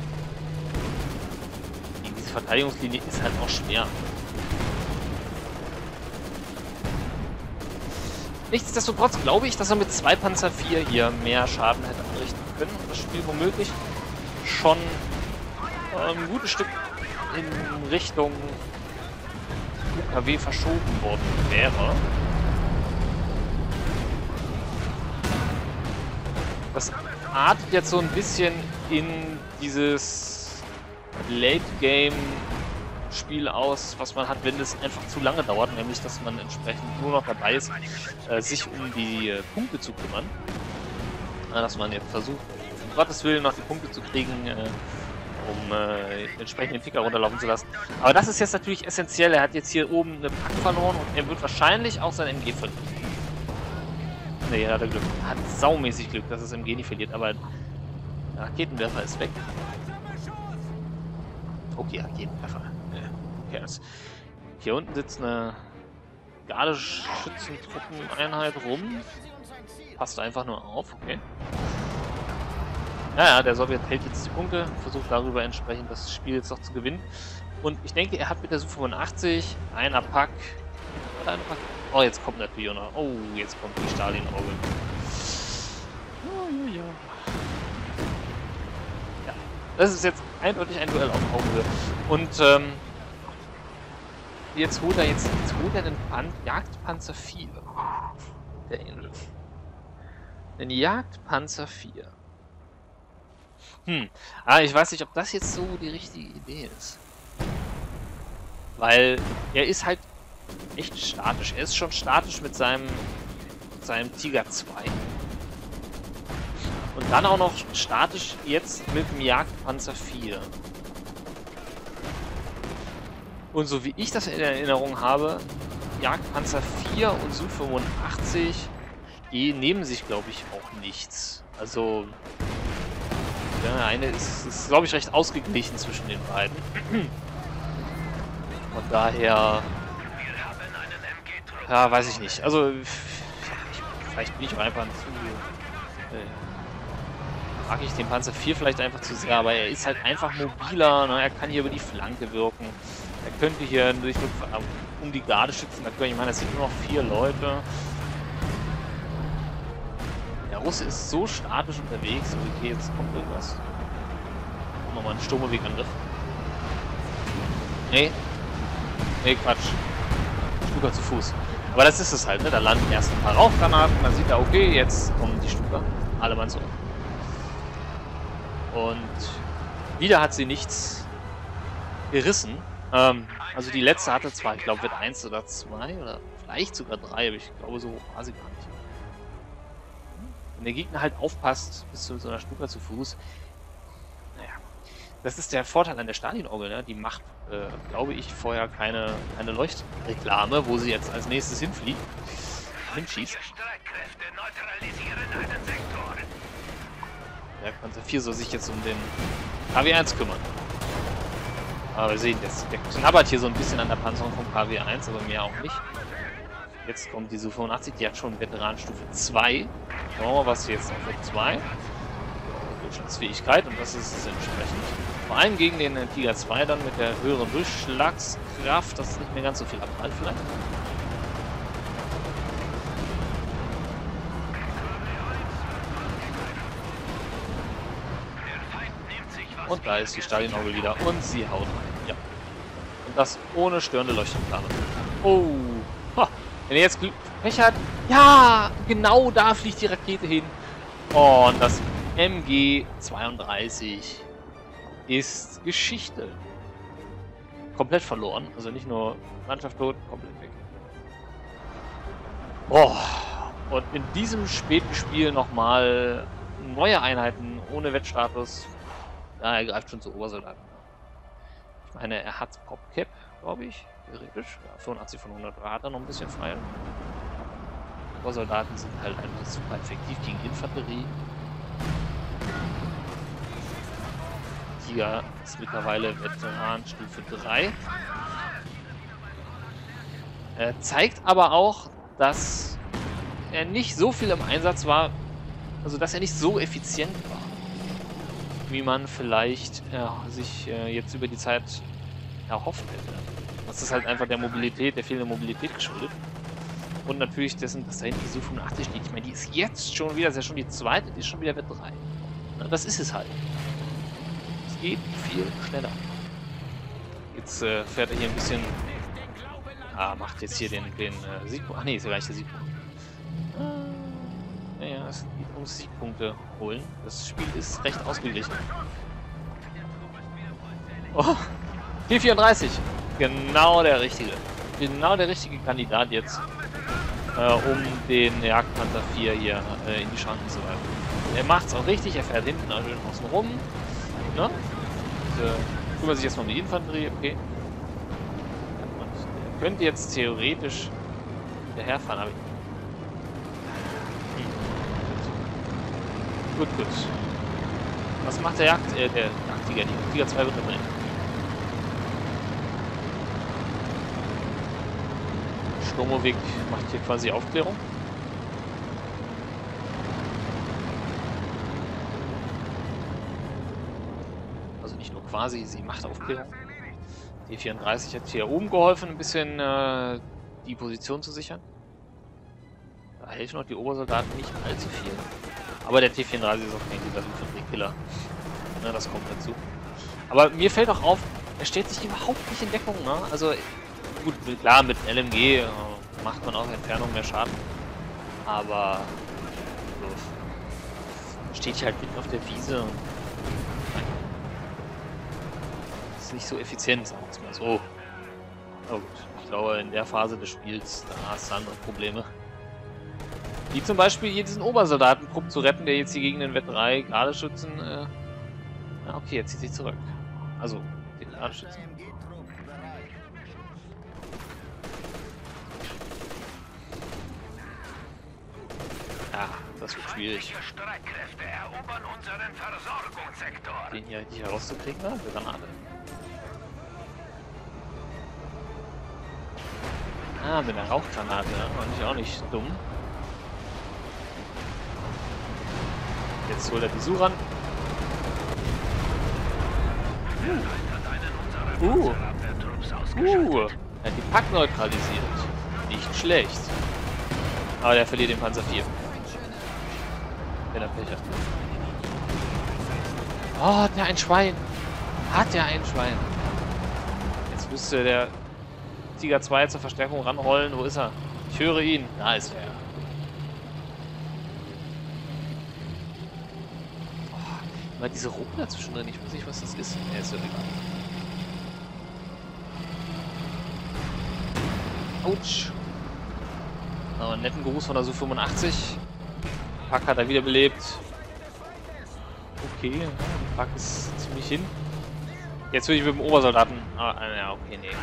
Diese Verteidigungslinie ist halt auch schwer. Nichtsdestotrotz glaube ich, dass er mit 2 Panzer 4 hier mehr Schaden hätte anrichten können und das Spiel womöglich schon ein gutes Stück in Richtung UKW verschoben worden wäre. Das artet jetzt so ein bisschen in dieses Late-Game-Spiel aus, was man hat, wenn es einfach zu lange dauert, nämlich dass man entsprechend nur noch dabei ist, sich um die Punkte zu kümmern. Dass man jetzt versucht, um Gottes Willen noch die Punkte zu kriegen, um entsprechend den Ticker runterlaufen zu lassen. Aber das ist jetzt natürlich essentiell. Er hat jetzt hier oben eine Pack verloren und er wird wahrscheinlich auch sein MG verlieren. Ne, er hat Glück. Er hat saumäßig Glück, dass es MG nicht verliert, aber der Raketenwerfer ist weg. Okay, Raketenwerfer. Okay, hier unten sitzt eine Gardeschützentruppeneinheit rum. Passt einfach nur auf, okay. Naja, der Sowjet hält jetzt die Punkte, versucht darüber entsprechend das Spiel jetzt noch zu gewinnen. Und ich denke, er hat mit der Su-85 einer Pack. Oh, jetzt kommt natürlich auch noch. Oh, jetzt kommt die Stalin-Orgel. Ja. Ja, das ist jetzt eindeutig ein Duell auf Augenhöhe. Und jetzt holt er den Jagdpanzer 4. Der Angel. Den Jagdpanzer 4. Ich weiß nicht, ob das jetzt so die richtige Idee ist. Weil er ist halt echt statisch. Er ist schon statisch mit seinem Tiger 2. Und dann auch noch statisch jetzt mit dem Jagdpanzer 4. Und so wie ich das in Erinnerung habe, Jagdpanzer 4 und Su-85 nehmen sich, glaube ich, auch nichts. Also, der eine ist glaube ich, recht ausgeglichen zwischen den beiden. Von daher, ja, weiß ich nicht. Also, ich Vielleicht bin ich auch einfach zu... mag ich den Panzer 4 vielleicht einfach zu sehr, aber er ist halt einfach mobiler, ne? Er kann hier über die Flanke wirken. Er könnte hier durch, um die Garde schützen. Ich meine, das sind nur noch 4 Leute. Der Russe ist so statisch unterwegs. Okay, jetzt kommt irgendwas. Machen wir mal einen Sturmwegangriff. Nee. Nee, Quatsch. Stuka zu Fuß. Aber das ist es halt, ne? Da landen erst ein paar Rauchgranaten, dann sieht er, okay, jetzt kommen die Stuka. Alle Mann so. Und wieder hat sie nichts gerissen. Also die letzte hatte zwar, ich glaube, wird 1 oder 2 oder vielleicht sogar 3, aber ich glaube, so hoch war sie gar nicht. Wenn der Gegner halt aufpasst, bis zu so einer Stuka zu Fuß. Naja, das ist der Vorteil an der Stalinorgel, ne? Die macht, glaube ich, vorher keine Leuchtreklame, wo sie jetzt als nächstes hinschießt. Der Panzer 4 soll sich jetzt um den KW1 kümmern. Aber wir sehen, der knabbert hier so ein bisschen an der Panzerung vom KW1, aber mehr auch nicht. Jetzt kommt die Su-85, die hat schon Veteranenstufe 2. Schauen wir mal, was sie jetzt noch für 2. Durchschnittsfähigkeit, und das ist es entsprechend. Vor allem gegen den Tiger 2 dann mit der höheren Durchschlagskraft, das ist nicht mehr ganz so viel Abprall vielleicht. Und da ist die Stalinorgel wieder und sie haut rein. Ja. Und das ohne störende Leuchtreklame. Oh. Ha. Wenn er jetzt Pech hat. Ja, genau da fliegt die Rakete hin. Und das MG-32 ist Geschichte. Komplett verloren. Also nicht nur Mannschaft tot, komplett weg. Oh. Und in diesem späten Spiel nochmal neue Einheiten ohne Wettstatus. Ja, er greift schon zu Obersoldaten. Ich meine, er hat Popcap, glaube ich, theoretisch. Ja, 85 von 100 hat er noch ein bisschen frei. Obersoldaten sind halt einfach super effektiv gegen Infanterie. Tiger ist mittlerweile Veteranenstufe 3. Er zeigt aber auch, dass er nicht so viel im Einsatz war, also dass er nicht so effizient war, wie man vielleicht sich jetzt über die Zeit erhofft hätte. Das ist halt einfach der fehlenden Mobilität geschuldet. Und natürlich dessen, dass da hinten die Su-85 steht. Ich meine, die ist jetzt schon wieder, das ist ja schon die zweite, die ist schon wieder Wett 3. Na, das ist es halt. Es geht viel schneller. Jetzt fährt er hier ein bisschen... macht jetzt hier den Siegpunkt. Ach nee, ist ja gar nicht der Siegpunkt. Naja, es geht um Siegpunkte holen. Das Spiel ist recht ausgeglichen. Oh, T-34. Genau der richtige. Genau der richtige Kandidat jetzt, um den Jagdpanther 4 hier in die Schranken zu werfen. Er macht's auch richtig, er fährt hinten schön außen rum. Ne? Und, kümmert sich jetzt mal um die Infanterie, okay. Und er könnte jetzt theoretisch hinterherfahren, aber gut. Was macht der Jagdtiger? Der Tiger 2 wird dabei. Sturmovik macht hier quasi Aufklärung. Also nicht nur quasi, sie macht Aufklärung. Die 34 hat hier oben geholfen, ein bisschen die Position zu sichern. Da helfen noch die Obersoldaten nicht allzu viel. Aber der T-34 ist auch kein guter Infanteriekiller. Ne, das kommt dazu. Aber mir fällt auch auf, er stellt sich überhaupt nicht in Deckung. Ne? Also gut, klar, mit LMG macht man auch Entfernung mehr Schaden. Aber steht hier halt mitten auf der Wiese. Und ist nicht so effizient, sagen wir es mal so. Aber gut, ich glaube, in der Phase des Spiels, da hast du andere Probleme. Wie zum Beispiel hier diesen Obersoldatentrupp zu retten, der jetzt hier gegen den Wett 3 Gardeschützen. Ja, okay, jetzt zieht sich zurück. Also, den Gardeschützen. Ja, das wird schwierig. Den hier herauszukriegen, ne? Granate. Ah, mit einer Rauchgranate, ne? Fand ich auch nicht dumm. Jetzt holt er die Suran. Er hat die Pack neutralisiert. Nicht schlecht. Aber der verliert den Panzer 4. Wenn er Pech hat. Oh, hat der ein Schwein. Hat der ein Schwein. Jetzt müsste der Tiger 2 zur Verstärkung ranrollen. Wo ist er? Ich höre ihn. Da ist er. Oh, immer diese Ruppen dazwischen drin. Ich weiß nicht, was das ist. Nee, ist ja egal. Autsch. Aber einen netten Gruß von der Su-85. Pack hat er wiederbelebt. Okay, Pack ist ziemlich hin. Jetzt will ich mit dem Obersoldaten. Ah, ja, okay, nee.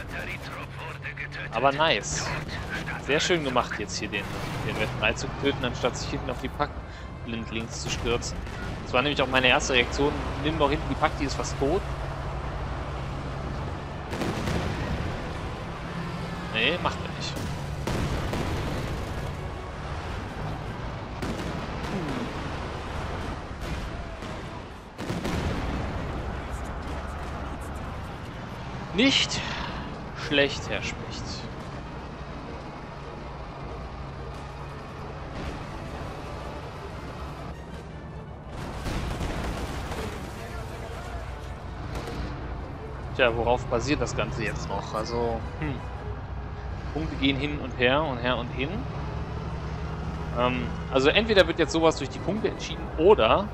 Aber nice. Sehr schön gemacht jetzt hier den Red 3 zu töten, anstatt sich hinten auf die Pack blindlings zu stürzen. Das war nämlich auch meine erste Reaktion. Nimm doch hinten die Pack, die ist fast tot. Nee, macht er nicht. Nicht schlecht, Herr Specht. Tja, worauf basiert das Ganze jetzt noch? Also, Punkte gehen hin und her und her und hin. Also entweder wird jetzt sowas durch die Punkte entschieden oder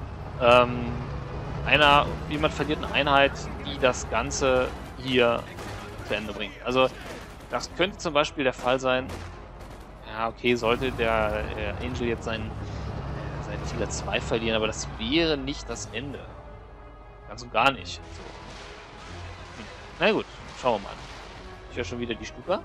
jemand verliert eine Einheit, die das Ganze hier zu Ende bringt. Also das könnte zum Beispiel der Fall sein. Ja, okay, sollte der Angel jetzt seinen Tiger 2 verlieren, aber das wäre nicht das Ende. Ganz und gar nicht. Also, na gut, schauen wir mal. Ich höre schon wieder die Stuka.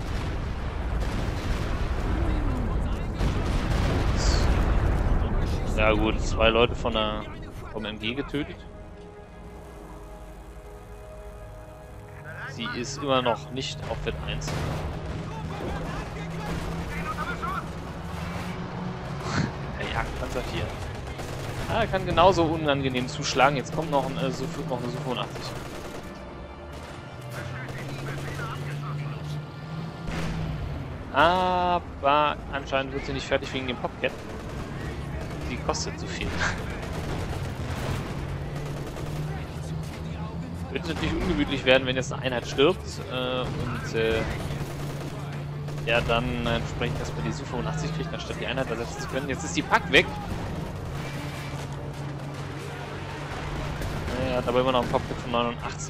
Ja gut, 2 Leute vom MG getötet. Sie ist immer noch nicht auf Wett 1. Der Jagdpanzer 4. Ah, er kann genauso unangenehm zuschlagen. Jetzt kommt noch eine Su-85. Aber anscheinend wird sie nicht fertig wegen dem Popcat. Die kostet zu viel. Wird natürlich ungemütlich werden, wenn jetzt eine Einheit stirbt und er dann entsprechend erstmal die Su-85 kriegt, anstatt die Einheit ersetzen zu können. Jetzt ist die Pack weg. Er hat aber immer noch einen Popcat von 89.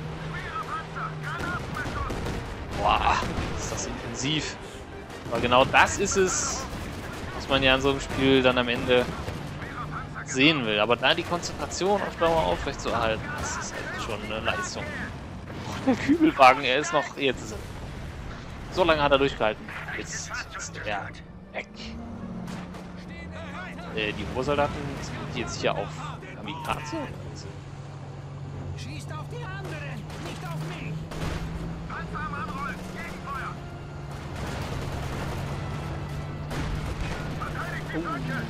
Boah, ist das intensiv. Aber genau das ist es, was man ja in so einem Spiel dann am Ende sehen will. Aber da die Konzentration auf Dauer aufrechtzuerhalten, das ist halt schon eine Leistung. Oh, der Kübelwagen, er ist noch... Jetzt ist er. So lange hat er durchgehalten. Jetzt ist er weg. Die Obersoldaten sind die jetzt hier auf Kamikaze? Schießt auf die anderen, nicht auf mich! Panzer anrollen! Gegenfeuer! Verteidigt die Flanke!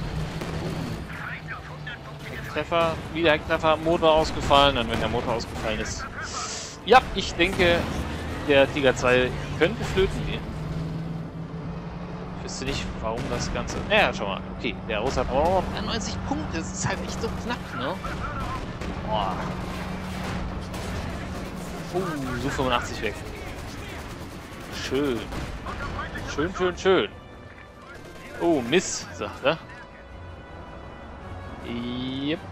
Treffer, wieder Hecktreffer, Motor ausgefallen. Und wenn der Motor ausgefallen ist. Ja, ich denke, der Tiger 2 könnte flöten gehen. Ich wüsste nicht, warum das Ganze. Naja, schau mal. Okay, der Russe hat auch noch 90 Punkte. Das ist halt echt so knapp, ne? Boah. Su-85 weg. Schön. Schön, schön, schön. Oh, Miss, sagt er. Yep.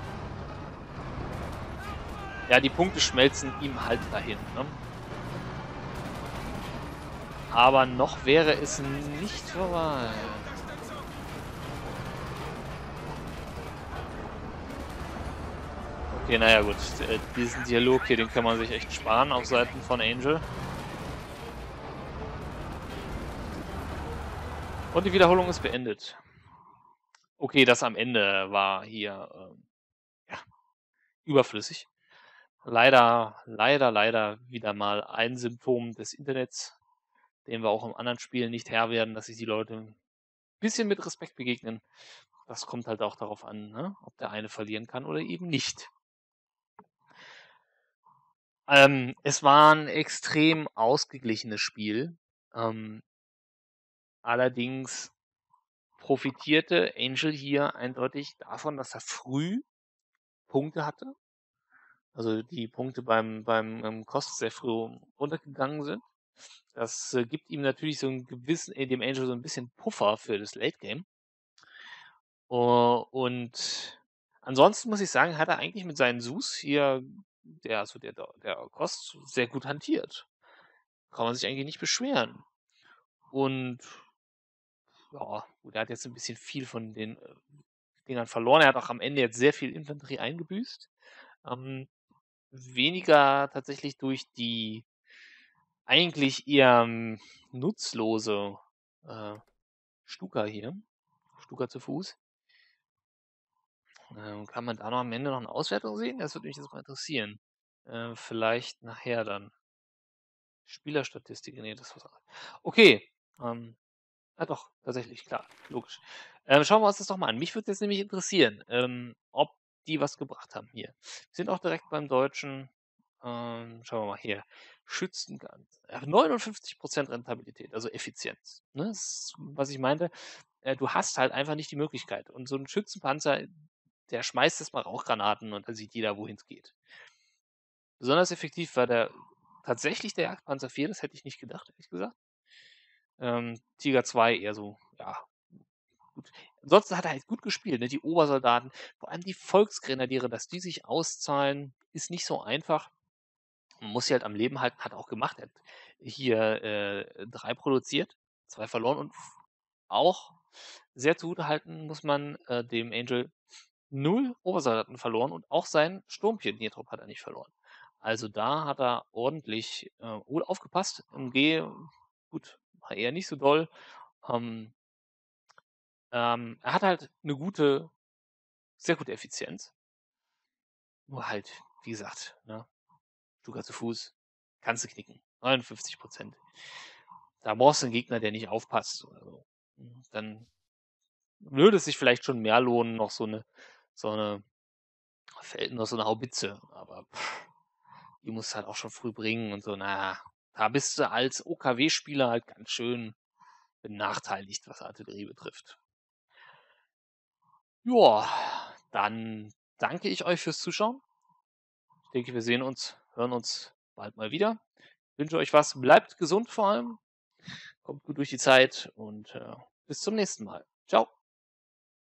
Ja, die Punkte schmelzen ihm halt dahin, ne? Aber noch wäre es nicht vorbei. Okay, naja gut. Diesen Dialog hier, den kann man sich echt sparen auf Seiten von Angel. Und die Wiederholung ist beendet. Okay, das am Ende war hier ja, überflüssig. Leider wieder mal ein Symptom des Internets, dem wir auch im anderen Spielen nicht Herr werden, dass sich die Leute ein bisschen mit Respekt begegnen. das kommt halt auch darauf an, ne, ob der eine verlieren kann oder eben nicht. Es war ein extrem ausgeglichenes Spiel. Allerdings profitierte Angel hier eindeutig davon, dass er früh Punkte hatte. Also die Punkte beim Cost sehr früh runtergegangen sind. Das gibt ihm natürlich so einen gewissen, dem Angel so ein bisschen Puffer für das Late Game. Und ansonsten muss ich sagen, hat er eigentlich mit seinen Sus hier, der Kost, sehr gut hantiert. Kann man sich eigentlich nicht beschweren. Und ja, gut, er hat jetzt ein bisschen viel von den Dingern verloren. Er hat auch am Ende jetzt sehr viel Infanterie eingebüßt. Weniger tatsächlich durch die eigentlich eher nutzlose Stuka hier. Stuka zu Fuß. Kann man da noch am Ende noch eine Auswertung sehen? Das würde mich jetzt mal interessieren. Vielleicht nachher dann. Spielerstatistik, nee, das war's. Okay. Doch, tatsächlich, klar, logisch. Schauen wir uns das doch mal an. Mich würde jetzt nämlich interessieren, ob die was gebracht haben hier. Wir sind auch direkt beim Deutschen. Schauen wir mal hier. Schützenganz. 59% Rentabilität, also Effizienz. Ne? Das ist, was ich meinte. Du hast halt einfach nicht die Möglichkeit. Und so ein Schützenpanzer, der schmeißt jetzt mal Rauchgranaten und dann sieht jeder, wohin es geht. Besonders effektiv war tatsächlich der Jagdpanzer 4, das hätte ich nicht gedacht, ehrlich gesagt. Tiger 2 eher so, ja, gut. Ansonsten hat er halt gut gespielt, ne? Die Obersoldaten, vor allem die Volksgrenadiere, dass die sich auszahlen, ist nicht so einfach. Man muss sie halt am Leben halten, hat auch gemacht. Er hat hier 3 produziert, 2 verloren und auch sehr zugutehalten muss man dem Angel 0 Obersoldaten verloren und auch sein Sturmpioniertrupp hat er nicht verloren. Also da hat er ordentlich aufgepasst. MG, gut, war eher nicht so doll. Er hat halt eine sehr gute Effizienz. Nur halt, wie gesagt, ne, Stuka zu Fuß, kannst du knicken. 59%. Da brauchst du einen Gegner, der nicht aufpasst. Oder so. Dann würde es sich vielleicht schon mehr lohnen, noch so eine Haubitze. Aber die musst du halt auch schon früh bringen und so. Naja, da bist du als OKW-Spieler halt ganz schön benachteiligt, was Artillerie betrifft. Ja, dann danke ich euch fürs Zuschauen. Ich denke, wir hören uns bald mal wieder. Ich wünsche euch was. Bleibt gesund vor allem. Kommt gut durch die Zeit und bis zum nächsten Mal. Ciao.